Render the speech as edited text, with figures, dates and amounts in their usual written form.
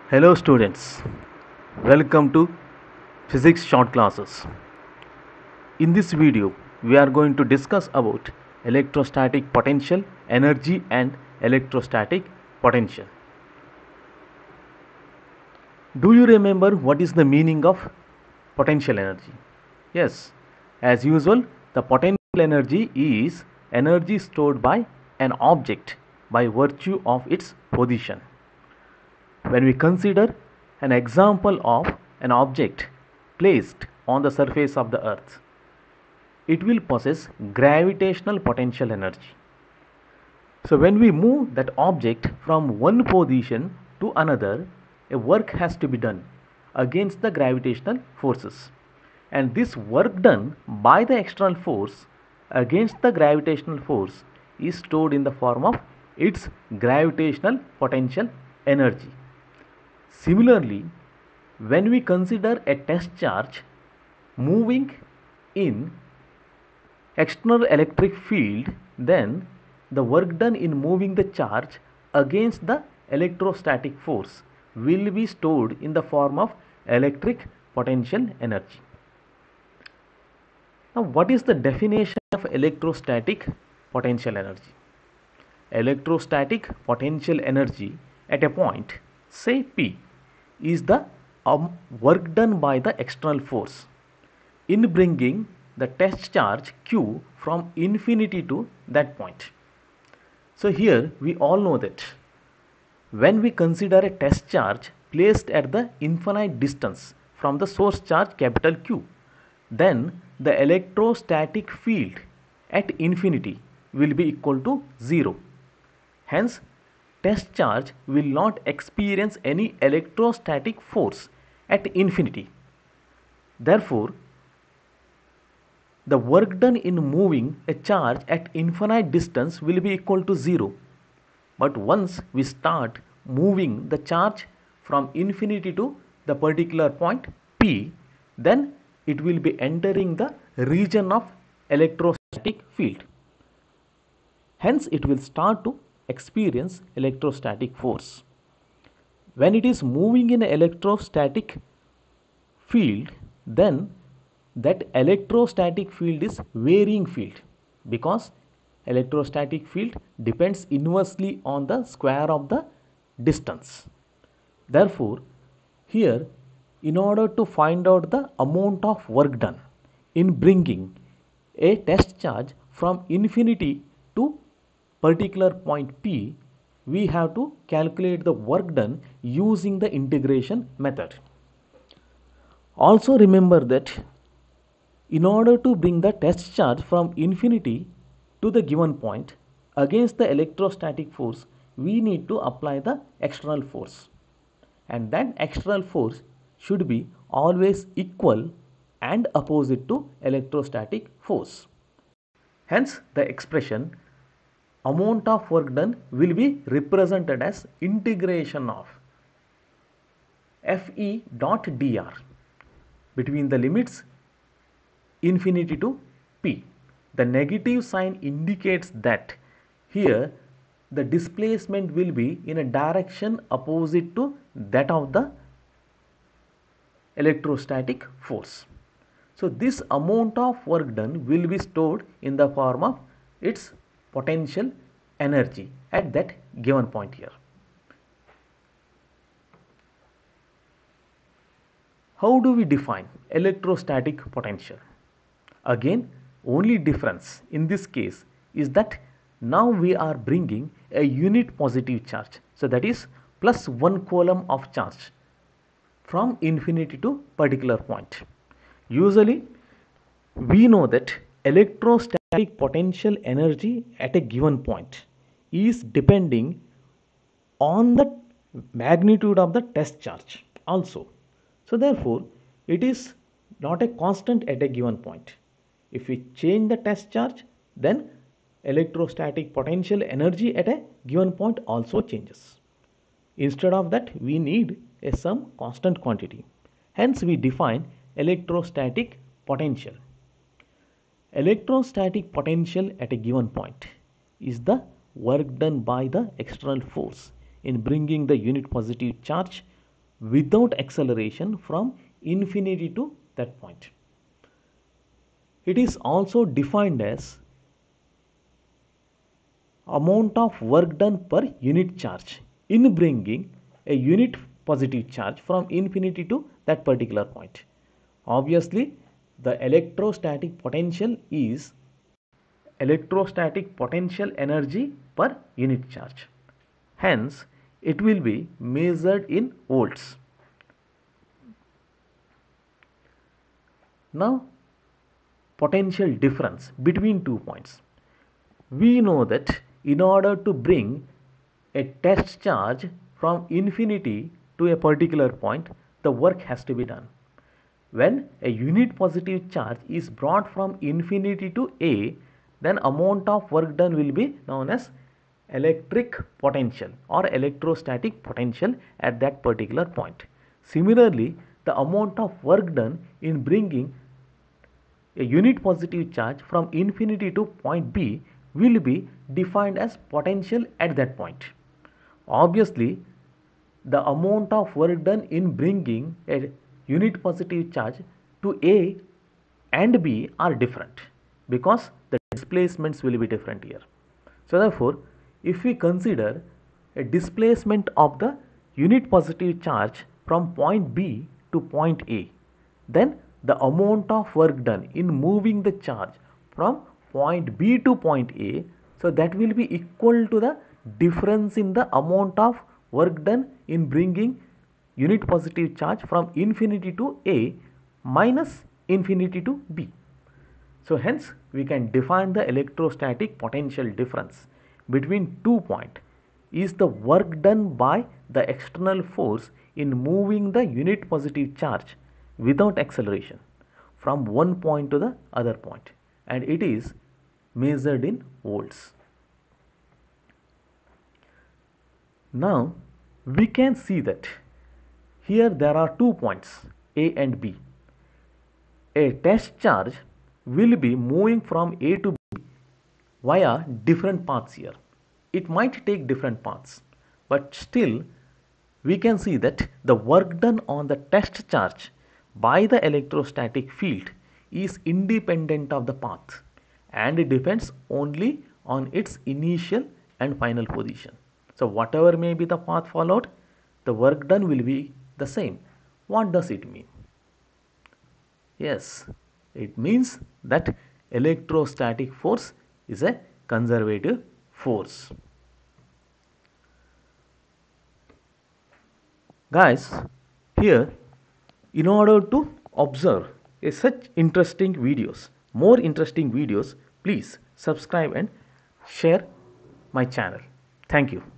Hello students, welcome to physics short classes. In this video, we are going to discuss about electrostatic potential, energy and electrostatic potential. Do you remember what is the meaning of potential energy? Yes, as usual, the potential energy is energy stored by an object by virtue of its position. When we consider an example of an object placed on the surface of the earth, it will possess gravitational potential energy. So when we move that object from one position to another, a work has to be done against the gravitational forces. And this work done by the external force against the gravitational force is stored in the form of its gravitational potential energy. Similarly, when we consider a test charge moving in external electric field, then the work done in moving the charge against the electrostatic force will be stored in the form of electric potential energy. Now, what is the definition of electrostatic potential energy? Electrostatic potential energy at a point, say P, is the work done by the external force in bringing the test charge Q from infinity to that point. So here we all know that when we consider a test charge placed at the infinite distance from the source charge capital Q, then the electrostatic field at infinity will be equal to 0. Hence, test charge will not experience any electrostatic force at infinity. Therefore, the work done in moving a charge at infinite distance will be equal to 0. But once we start moving the charge from infinity to the particular point P, then it will be entering the region of electrostatic field. Hence, it will start to experience electrostatic force. When it is moving in an electrostatic field, then that electrostatic field is varying field, because electrostatic field depends inversely on the square of the distance. Therefore, here, in order to find out the amount of work done in bringing a test charge from infinity to particular point P, we have to calculate the work done using the integration method. Also remember that in order to bring the test charge from infinity to the given point against the electrostatic force, we need to apply the external force, and that external force should be always equal and opposite to electrostatic force. Hence, the expression amount of work done will be represented as integration of Fe dot dr between the limits infinity to P. The negative sign indicates that here the displacement will be in a direction opposite to that of the electrostatic force. So this amount of work done will be stored in the form of its potential energy at that given point here. How do we define electrostatic potential? Again, only difference in this case is that now we are bringing a unit positive charge. So that is plus 1 coulomb of charge from infinity to particular point. Usually, we know that electrostatic potential energy at a given point is depending on the magnitude of the test charge also. So therefore, it is not a constant at a given point. If we change the test charge, then electrostatic potential energy at a given point also changes. Instead of that, we need some constant quantity. Hence, we define electrostatic potential. Electrostatic potential at a given point is the work done by the external force in bringing the unit positive charge without acceleration from infinity to that point. It is also defined as amount of work done per unit charge in bringing a unit positive charge from infinity to that particular point. Obviously, the electrostatic potential is electrostatic potential energy per unit charge. Hence, it will be measured in volts. Now, potential difference between 2 points. We know that in order to bring a test charge from infinity to a particular point, the work has to be done. When a unit positive charge is brought from infinity to A, then amount of work done will be known as electric potential or electrostatic potential at that particular point. Similarly, the amount of work done in bringing a unit positive charge from infinity to point B will be defined as potential at that point. Obviously, the amount of work done in bringing a unit positive charge to A and B are different because the displacements will be different here. So therefore, if we consider a displacement of the unit positive charge from point B to point A, then the amount of work done in moving the charge from point B to point A, so that will be equal to the difference in the amount of work done in bringing unit positive charge from infinity to A minus infinity to B. So hence we can define the electrostatic potential difference between 2 points is the work done by the external force in moving the unit positive charge without acceleration from one point to the other point, and it is measured in volts. Now we can see that here there are 2 points A and B. A test charge will be moving from A to B via different paths here. It might take different paths, but still we can see that the work done on the test charge by the electrostatic field is independent of the path and it depends only on its initial and final position. So whatever may be the path followed, the work done will be the same. What does it mean? Yes, it means that electrostatic force is a conservative force. Guys, here in order to observe such interesting videos, more interesting videos, please subscribe and share my channel. Thank you.